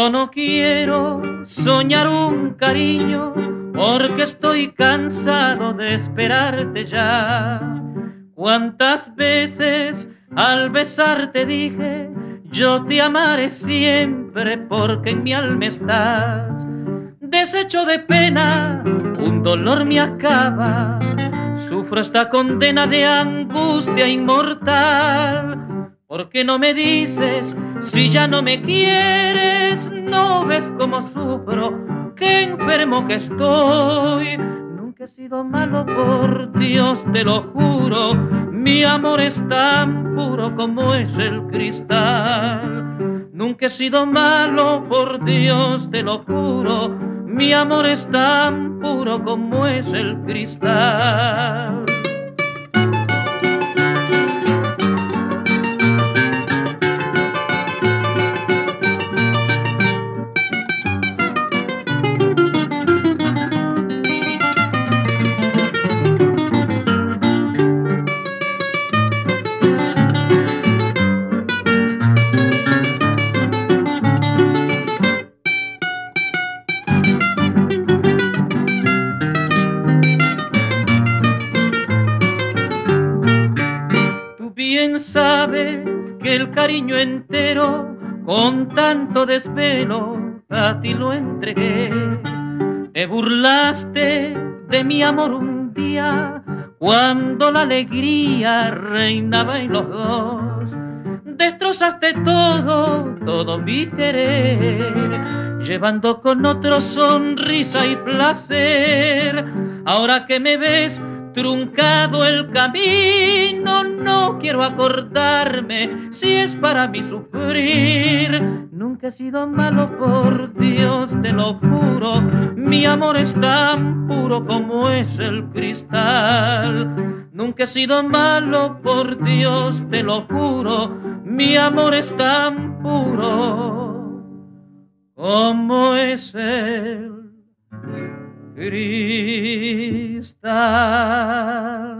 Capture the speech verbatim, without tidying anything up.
Yo no quiero soñar un cariño porque estoy cansado de esperarte ya. Cuántas veces al besarte dije, yo te amaré siempre porque en mi alma estás. Deshecho de pena, un dolor me acaba, sufro esta condena de angustia inmortal. ¿Por qué no me dices si ya no me quieres? ¿No ves cómo sufro? ¡Qué enfermo que estoy! Nunca he sido malo, por Dios te lo juro. Mi amor es tan puro como es el cristal. Nunca he sido malo, por Dios te lo juro. Mi amor es tan puro como es el cristal. Bien sabes que el cariño entero con tanto desvelo a ti lo entregué. Te burlaste de mi amor un día cuando la alegría reinaba en los dos. Destrozaste todo, todo mi querer, llevando con otro sonrisa y placer. Ahora que me ves truncado el camino, no quiero acordarme si es para mí sufrir. Nunca he sido malo, por Dios te lo juro. Mi amor es tan puro como es el cristal. Nunca he sido malo, por Dios te lo juro. Mi amor es tan puro como es el cristal.